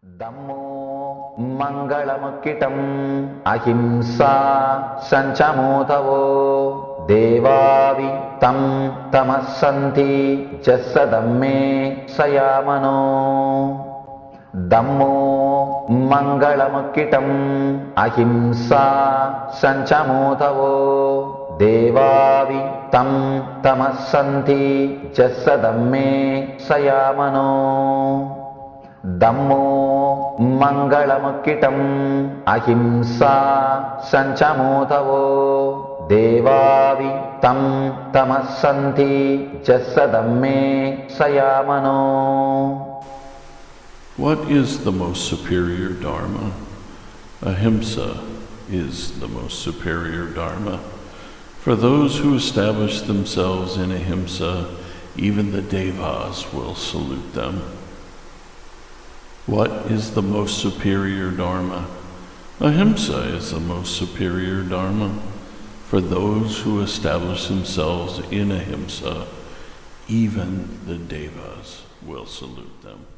Dhammo Mangalamukkitam Ahimsa Sanchamothavo Devavi Tam Tamassanti Jasadamme Sayamano Dhammo Mangalamukkitam Ahimsa Sanchamothavo Devavi Tam Tamassanti Jasadamme Sayamano Dhammo Mangalamukkitam Ahimsa Sanchamothavo Devavi Tam Tamassanti Jasadamme Sayamano. What is the most superior Dharma? Ahimsa is the most superior Dharma. For those who establish themselves in Ahimsa, even the Devas will salute them. What is the most superior Dharma? Ahimsa is the most superior Dharma. For those who establish themselves in Ahimsa, even the Devas will salute them.